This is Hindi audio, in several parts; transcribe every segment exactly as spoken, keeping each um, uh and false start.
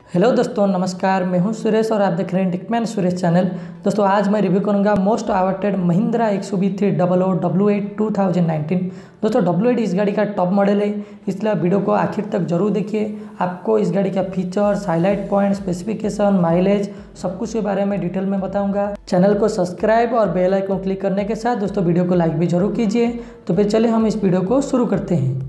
हेलो दोस्तों, नमस्कार। मैं हूं सुरेश और आप देख रहे हैं टेकमैन सुरेश चैनल। दोस्तों आज मैं रिव्यू करूंगा most awaited Mahindra X U V three double O W eight two thousand nineteen. दोस्तों डब्ल्यू एट इस गाड़ी का टॉप मॉडल है, इसलिए आप वीडियो को आखिर तक जरूर देखिए। आपको इस गाड़ी का features, highlight point, specification, mileage सब कुछ के बारे में डिटेल में बताऊंगा। चैनल को सब्सक्राइब और बेल आइकन क्लिक करने के साथ दोस्तों वीडियो को लाइक भी जरूर कीजिए। तो फिर चलिए हम इस वीडियो को शुरू करते हैं।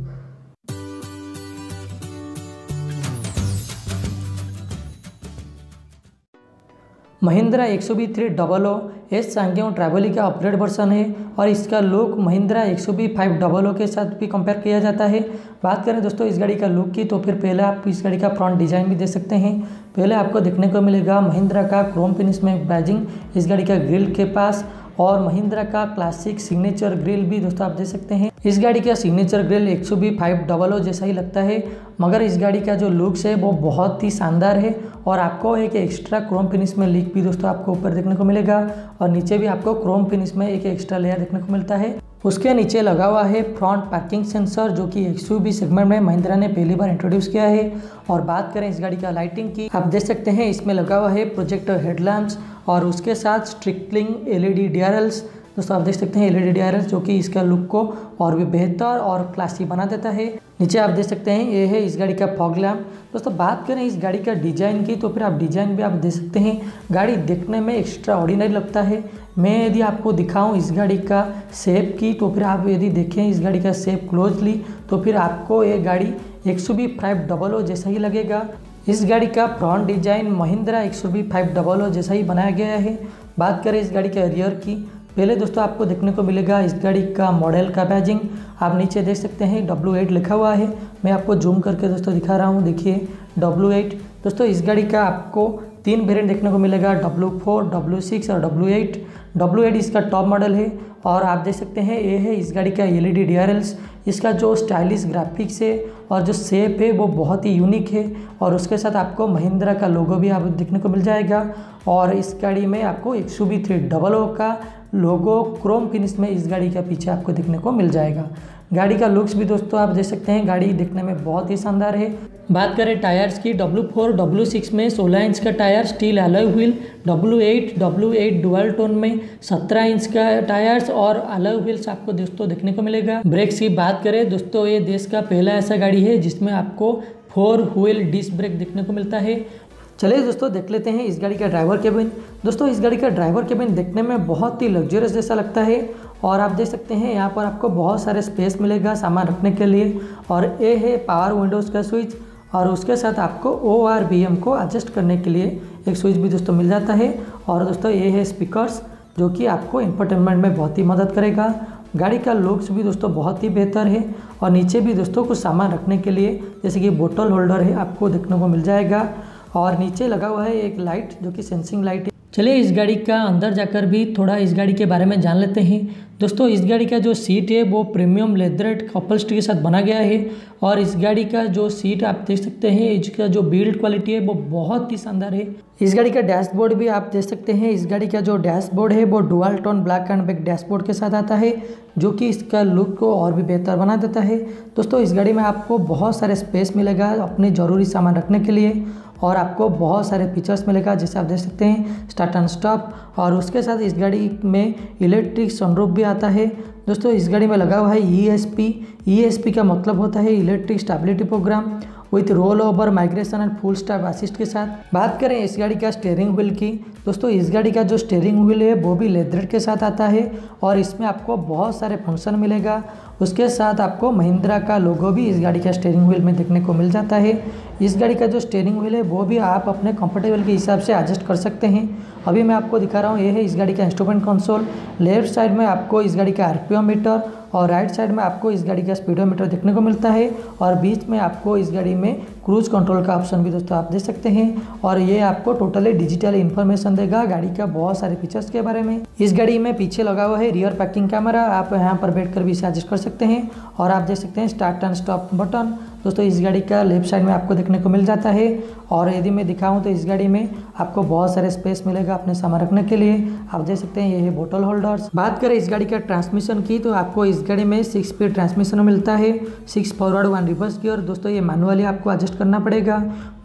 Mahindra X U V three double O S SsangYong Tivoli का अपग्रेड वर्सन है और इसका look Mahindra X U V five double O के साथ भी कंपेयर किया जाता है। बात करें दोस्तों इस गाड़ी का लुक की, तो फिर पहले आप इस गाड़ी का फ्रंट डिजाइन भी दे सकते हैं। पहले आपको देखने को मिलेगा महिंद्रा का क्रोम फिनिश में बैजिंग इस गाड़ी का ग्रिल के पास, और महिंद्रा का क्लासिक सिग्नेचर ग्रिल भी दोस्तों आप देख सकते हैं। इस गाड़ी का signature grille X U V five double O जैसा ही लगता है, मगर इस गाड़ी का जो लुक्स है वो बहुत ही शानदार है। और आपको एक एक्स्ट्रा क्रोम फिनिश में लीक भी दोस्तों आपको ऊपर देखने को मिलेगा, और नीचे भी आपको क्रोम फिनिश में एक एक्स्ट्रा लेयर देखने को मिलता है। उसके नीचे लगा हुआ है फ्रंट पार्किंग सेंसर, जो कि एक्स यू वी सेगमेंट में महिंद्रा ने पहली बार इंट्रोड्यूस किया है। और बात करें इस गाड़ी का लाइटिंग की, आप देख सकते हैं इसमें लगा हुआ है प्रोजेक्टर हेडलैम्प्स और उसके साथ स्ट्रिकलिंग L E D D R Ls. दोस्तों आप देख सकते हैं L E D D R Ls, जो कि इसका लुक को और भी बेहतर और क्लासी बना देता है। नीचे आप देख सकते हैं ये है इस गाड़ी का फॉग लैम्प। दोस्तों बात करें इस गाड़ी का डिज़ाइन की, तो फिर आप डिज़ाइन भी आप देख सकते हैं, गाड़ी देखने में एक्स्ट्रा ऑर्डिनरी लगता है। मैं यदि आपको दिखाऊं इस गाड़ी का शेप की, तो फिर आप यदि देखें इस गाड़ी का शेप क्लोजली, तो फिर आपको ये गाड़ी X U V five double O जैसा ही लगेगा। इस गाड़ी का front design Mahindra X U V five double O जैसा ही बनाया गया है। बात करें इस गाड़ी के रियर की, पहले दोस्तों आपको देखने को मिलेगा इस गाड़ी का मॉडल का बैजिंग। आप नीचे देख सकते हैं डब्ल्यू एट लिखा हुआ है। मैं आपको जूम करके दोस्तों दिखा रहा हूँ, देखिए डब्ल्यू एट। दोस्तों इस गाड़ी का आपको तीन वेरिएंट देखने को मिलेगा, डब्ल्यू फोर, डब्ल्यू सिक्स और डब्ल्यू एट। डब्ल्यू एट इसका टॉप मॉडल है, और आप देख सकते हैं ये है इस गाड़ी का L E D D R Ls. इसका जो स्टाइलिश ग्राफिक्स है और जो शेप है वो बहुत ही यूनिक है, और उसके साथ आपको महिंद्रा का लोगो भी आप देखने को मिल जाएगा। और इस गाड़ी में आपको X U V three double O का लोगो क्रोम फिनिश में इस गाड़ी के पीछे आपको देखने को मिल जाएगा। गाड़ी का लुक्स भी दोस्तों आप देख सकते हैं, गाड़ी दिखने में बहुत ही शानदार है। बात करें टायर्स की, डब्ल्यू फोर, डब्ल्यू सिक्स में सोलह इंच का tyre steel alloy wheel, W eight, W eight dual tone में सत्रह इंच का टायर्स और अलॉय व्हील्स आपको दोस्तों देखने को मिलेगा। ब्रेक्स की बात करें दोस्तों, ये देश का पहला ऐसा गाड़ी है जिसमें आपको फोर व्हील डिस्क ब्रेक देखने को मिलता है। चलिए दोस्तों देख लेते हैं इस गाड़ी का ड्राइवर केबिन। दोस्तों इस गाड़ी का ड्राइवर केबिन देखने में बहुत ही लग्जरियस जैसा लगता है, और आप देख सकते हैं यहाँ पर आपको बहुत सारे स्पेस मिलेगा सामान रखने के लिए। और ये है पावर विंडोज़ का स्विच, और उसके साथ आपको ओ आर बी एम को एडजस्ट करने के लिए एक स्विच भी दोस्तों मिल जाता है। और दोस्तों ये है स्पीकर्स, जो कि आपको इंफोटेनमेंट में बहुत ही मदद करेगा। गाड़ी का लुक्स भी दोस्तों बहुत ही बेहतर है, और नीचे भी दोस्तों कुछ सामान रखने के लिए जैसे कि बोतल होल्डर है आपको देखने को मिल जाएगा। और नीचे लगा हुआ है एक लाइट, जो कि सेंसिंग लाइट है। चलिए इस गाड़ी का अंदर जाकर भी थोड़ा इस गाड़ी के बारे में जान लेते हैं। दोस्तों इस गाड़ी का जो सीट है वो प्रीमियम लेदरेट अपहोल्स्ट्री के साथ बना गया है, और इस गाड़ी का जो सीट आप देख सकते हैं, इसका जो बिल्ड क्वालिटी है वो बहुत ही शानदार है। इस गाड़ी का डैशबोर्ड भी आप देख सकते हैं, इस गाड़ी का जो डैशबोर्ड है वो dual tone black and black dashboard के साथ आता है, जो कि इसका लुक को और भी बेहतर बना देता है। दोस्तों इस गाड़ी में आपको बहुत सारे स्पेस मिलेगा अपने ज़रूरी सामान रखने के लिए, और आपको बहुत सारे फीचर्स मिलेगा जैसे आप देख सकते हैं स्टार्ट एंड स्टॉप। और उसके साथ इस गाड़ी में इलेक्ट्रिक सनरूफ भी आता है। दोस्तों इस गाड़ी में लगा हुआ है E S P. E S P का मतलब होता है electric stability programme with roll over migration and full stop assist के साथ। बात करें इस गाड़ी का स्टीयरिंग व्हील की, दोस्तों इस गाड़ी का जो स्टीयरिंग व्हील है वो भी लेदर के साथ आता है, और इसमें आपको बहुत सारे फंक्शन मिलेगा। उसके साथ आपको महिंद्रा का लोगो भी इस गाड़ी का स्टीयरिंग व्हील में देखने को मिल जाता है। इस गाड़ी का जो स्टीयरिंग व्हील है वो भी आप अपने कंफर्टेबल के हिसाब से एडजस्ट कर सकते हैं। अभी मैं आपको दिखा रहा हूँ, ये है इस गाड़ी का इंस्ट्रूमेंट कंसोल। लेफ्ट साइड में आपको इस गाड़ी का आर पी एम मीटर, और राइट साइड में आपको इस गाड़ी का स्पीडोमीटर देखने को मिलता है, और बीच में आपको इस गाड़ी में क्रूज कंट्रोल का ऑप्शन भी दोस्तों आप देख सकते हैं। और ये आपको टोटली डिजिटल इन्फॉर्मेशन देगा गाड़ी का बहुत सारे फीचर्स के बारे में। इस गाड़ी में पीछे लगा हुआ है रियर पैकिंग कैमरा, आप यहाँ पर बैठकर भी इसे एडजस्ट कर सकते हैं। और आप देख सकते हैं स्टार्ट एंड स्टॉप बटन दोस्तों इस गाड़ी का लेफ्ट साइड में आपको देखने को मिल जाता है। और यदि मैं दिखाऊं तो इस गाड़ी में आपको बहुत सारे स्पेस मिलेगा अपने सामान रखने के लिए। आप देख सकते हैं ये है बोतल होल्डर्स। बात करें इस गाड़ी का ट्रांसमिशन की, तो आपको इस गाड़ी में सिक्स स्पीड ट्रांसमिशन मिलता है, six forward one reverse gear. दोस्तों ये मैनुअली आपको एडजस्ट करना पड़ेगा।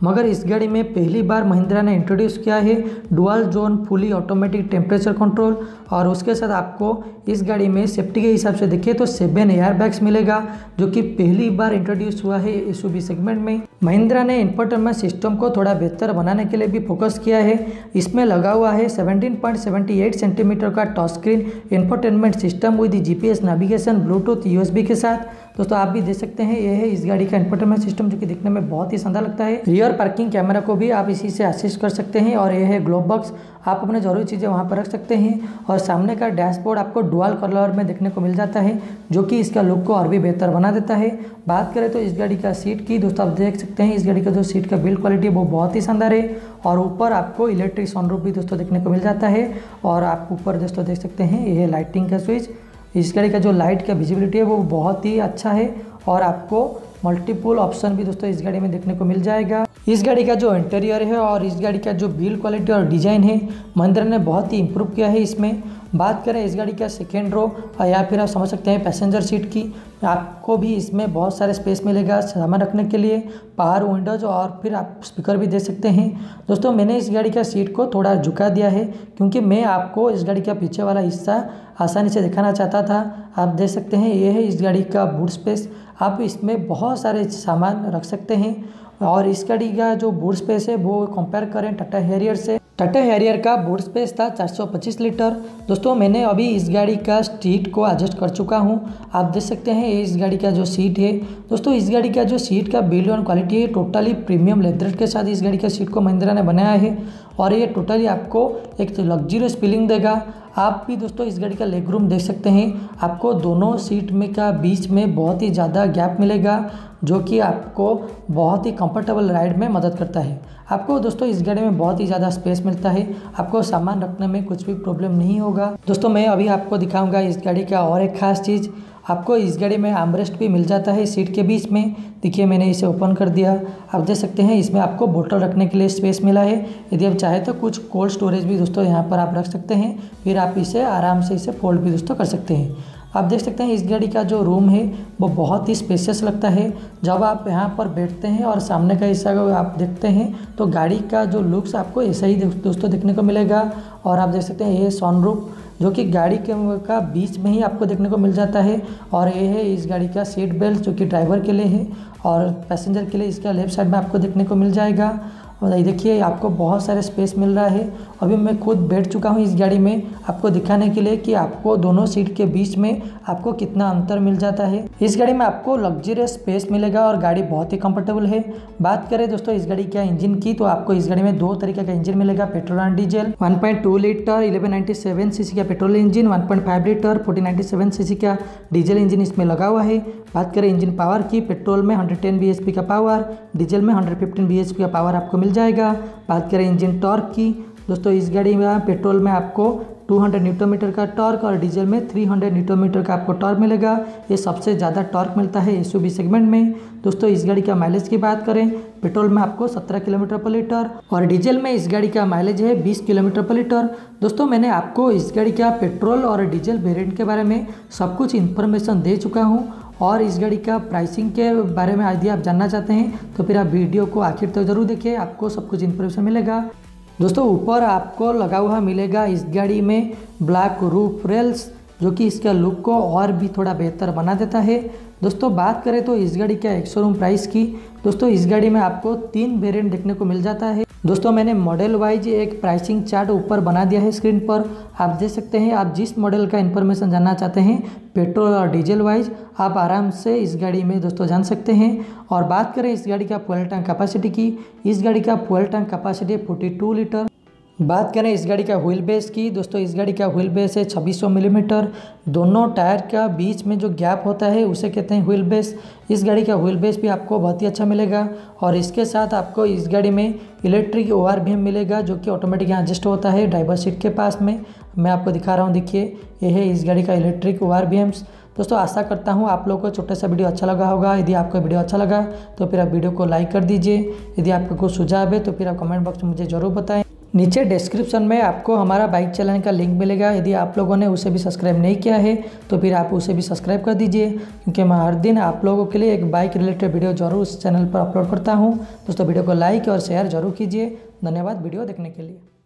मगर इस गाड़ी में पहली बार महिंद्रा ने इंट्रोड्यूस किया है dual zone fully automatic temperature control, और उसके साथ आपको इस गाड़ी में सेफ्टी के हिसाब से देखिए तो सेवन एयर बैग्स मिलेगा, जो कि पहली बार इंट्रोड्यूस हुआ है एसयूवी सेगमेंट में। महिंद्रा ने इंफोटेनमेंट सिस्टम को थोड़ा बेहतर बनाने के लिए भी फोकस किया है। इसमें लगा हुआ है seventeen point seven eight centimetre का touch screen infotainment system with GPS navigation, Bluetooth, USB के साथ। दोस्तों आप भी देख सकते हैं, यह है इस गाड़ी का इंफोटेनमेंट सिस्टम, जो कि दिखने में बहुत ही शानदार लगता है। रियर पार्किंग कैमरा को भी आप इसी से असिस्ट कर सकते हैं, और यह है ग्लोव बॉक्स, आप अपने जरूरी चीज़ें वहां पर रख सकते हैं। और सामने का डैशबोर्ड आपको डुअल कलर में देखने को मिल जाता है, जो कि इसका लुक को और भी बेहतर बना देता है। बात करें तो इस गाड़ी का सीट की, दोस्तों आप देख सकते हैं इस गाड़ी का जो सीट का बिल्ड क्वालिटी है वो बहुत ही शानदार है। और ऊपर आपको इलेक्ट्रिक सनरूफ भी दोस्तों देखने को मिल जाता है। और आप ऊपर दोस्तों देख सकते हैं यह है लाइटिंग का स्विच। इस गाड़ी का जो लाइट का विजिबिलिटी है वो बहुत ही अच्छा है, और आपको मल्टीपल ऑप्शन भी दोस्तों इस गाड़ी में देखने को मिल जाएगा। इस गाड़ी का जो इंटीरियर है और इस गाड़ी का जो बिल्ड क्वालिटी और डिज़ाइन है, महिंद्रा ने बहुत ही इंप्रूव किया है इसमें। बात करें इस गाड़ी का सेकेंड रो या फिर आप समझ सकते हैं पैसेंजर सीट की, आपको भी इसमें बहुत सारे स्पेस मिलेगा सामान रखने के लिए, पावर विंडोज, और फिर आप स्पीकर भी दे सकते हैं। दोस्तों मैंने इस गाड़ी का सीट को थोड़ा झुका दिया है, क्योंकि मैं आपको इस गाड़ी का पीछे वाला हिस्सा आसानी से दिखाना चाहता था। आप देख सकते हैं ये है इस गाड़ी का बूट स्पेस, आप इसमें बहुत सारे सामान रख सकते हैं। और इस गाड़ी का जो बूट स्पेस है वो कंपेयर करें टाटा हैरियर से, टाटा हैरियर का बूट स्पेस था चार सौ पच्चीस लीटर। दोस्तों मैंने अभी इस गाड़ी का सीट को एडजस्ट कर चुका हूं, आप देख सकते हैं ये इस गाड़ी का जो सीट है। दोस्तों इस गाड़ी का जो सीट का बिल्ड और क्वालिटी है टोटली प्रीमियम लेदर के साथ इस गाड़ी का सीट को महिंद्रा ने बनाया है, और ये टोटली आपको एक लग्जरियस फीलिंग देगा। आप भी दोस्तों इस गाड़ी का लेग रूम देख सकते हैं, आपको दोनों सीट में का बीच में बहुत ही ज़्यादा गैप मिलेगा, जो कि आपको बहुत ही कंफर्टेबल राइड में मदद करता है। आपको दोस्तों इस गाड़ी में बहुत ही ज़्यादा स्पेस मिलता है, आपको सामान रखने में कुछ भी प्रॉब्लम नहीं होगा। दोस्तों मैं अभी आपको दिखाऊंगा इस गाड़ी का और एक खास चीज़, आपको इस गाड़ी में आर्मरेस्ट भी मिल जाता है सीट के बीच में। देखिए मैंने इसे ओपन कर दिया, आप देख सकते हैं इसमें आपको बोतल रखने के लिए स्पेस मिला है। यदि आप चाहे तो कुछ कोल्ड स्टोरेज भी दोस्तों यहाँ पर आप रख सकते हैं, फिर आप इसे आराम से इसे फोल्ड भी दोस्तों कर सकते हैं। आप देख सकते हैं इस गाड़ी का जो रूम है वो बहुत ही स्पेशियस लगता है। जब आप यहाँ पर बैठते हैं और सामने का हिस्सा को आप देखते हैं तो गाड़ी का जो लुक्स आपको ऐसा ही दोस्तों देखने को मिलेगा। और आप देख सकते हैं ये सनरूफ, जो कि गाड़ी के का बीच में ही आपको देखने को मिल जाता है। और ये है इस गाड़ी का सीट बेल्ट, जो कि ड्राइवर के लिए है, और पैसेंजर के लिए इसका लेफ्ट साइड में आपको देखने को मिल जाएगा। और ये देखिए आपको बहुत सारे स्पेस मिल रहा है। अभी मैं खुद बैठ चुका हूँ इस गाड़ी में, आपको दिखाने के लिए कि आपको दोनों सीट के बीच में आपको कितना अंतर मिल जाता है। इस गाड़ी में आपको लग्जरियस स्पेस मिलेगा और गाड़ी बहुत ही कंफर्टेबल है। बात करें दोस्तों इस गाड़ी का इंजन की, तो आपको इस गाड़ी में दो तरीके का इंजन मिलेगा, पेट्रोल और diesel. One point two litre eleven ninety seven cc का petrol engine, one point five litre fourteen ninety seven cc का डीजल इंजन इसमें लगा हुआ है। बात करें इंजन पावर की, पेट्रोल में हंड्रेड टेन बीएचपी का पावर, डीजल में हंड्रेड फिफ्टीन बीएचपी का पावर आपको मिल जाएगा। बात करें इंजन टॉर्क की, दोस्तों इस गाड़ी में पेट्रोल में आपको टू हंड्रेड न्यूटन मीटर का टॉर्क और डीजल में थ्री हंड्रेड न्यूटन मीटर का आपको टॉर्क मिलेगा। ये सबसे ज़्यादा टॉर्क मिलता है एसयूवी सेगमेंट में। दोस्तों इस गाड़ी का माइलेज की बात करें, पेट्रोल में आपको सत्रह किलोमीटर पर लीटर और डीजल में इस गाड़ी का माइलेज है बीस किलोमीटर पर लीटर। दोस्तों मैंने आपको इस गाड़ी का पेट्रोल और डीजल वेरिएंट के बारे में सब कुछ इन्फॉर्मेशन दे चुका हूँ, और इस गाड़ी का प्राइसिंग के बारे में यदि आप जानना चाहते हैं तो फिर आप वीडियो को आखिर तक जरूर देखिए, आपको सब कुछ इन्फॉर्मेशन मिलेगा। दोस्तों ऊपर आपको लगा हुआ मिलेगा इस गाड़ी में ब्लैक रूफ रेल्स, जो कि इसका लुक को और भी थोड़ा बेहतर बना देता है। दोस्तों बात करें तो इस गाड़ी का एक शोरूम प्राइस की, दोस्तों इस गाड़ी में आपको तीन वेरिएंट देखने को मिल जाता है। दोस्तों मैंने मॉडल वाइज एक प्राइसिंग चार्ट ऊपर बना दिया है स्क्रीन पर, आप देख सकते हैं। आप जिस मॉडल का इन्फॉर्मेशन जानना चाहते हैं पेट्रोल और डीजल वाइज, आप आराम से इस गाड़ी में दोस्तों जान सकते हैं। और बात करें इस गाड़ी का फ्यूल टैंक कैपेसिटी की, इस गाड़ी का fuel tank capacity forty two litre. बात करें इस गाड़ी का व्हील बेस की, दोस्तों इस गाड़ी का व्हील बेस है छब्बीस सौ मिलीमीटर। दोनों टायर का बीच में जो गैप होता है उसे कहते हैं व्हील बेस। इस गाड़ी का व्हील बेस भी आपको बहुत ही अच्छा मिलेगा। और इसके साथ आपको इस गाड़ी में electric O R V M मिलेगा, जो कि ऑटोमेटिक यहाँ एडजस्ट होता है ड्राइवर सीट के पास में। मैं आपको दिखा रहा हूँ, देखिए ये है इस गाड़ी का electric O R V Ms. दोस्तों आशा करता हूँ आप लोगों को छोटा सा वीडियो अच्छा लगा होगा। यदि आपको वीडियो अच्छा लगा तो फिर आप वीडियो को लाइक कर दीजिए। यदि आपका कोई सुझाव है तो फिर आप कमेंट बॉक्स में मुझे ज़रूर बताएं। नीचे डिस्क्रिप्शन में आपको हमारा बाइक चलाने का लिंक मिलेगा। यदि आप लोगों ने उसे भी सब्सक्राइब नहीं किया है तो फिर आप उसे भी सब्सक्राइब कर दीजिए, क्योंकि मैं हर दिन आप लोगों के लिए एक बाइक रिलेटेड वीडियो जरूर उस चैनल पर अपलोड करता हूँ। दोस्तों वीडियो को लाइक और शेयर जरूर कीजिए। धन्यवाद वीडियो देखने के लिए।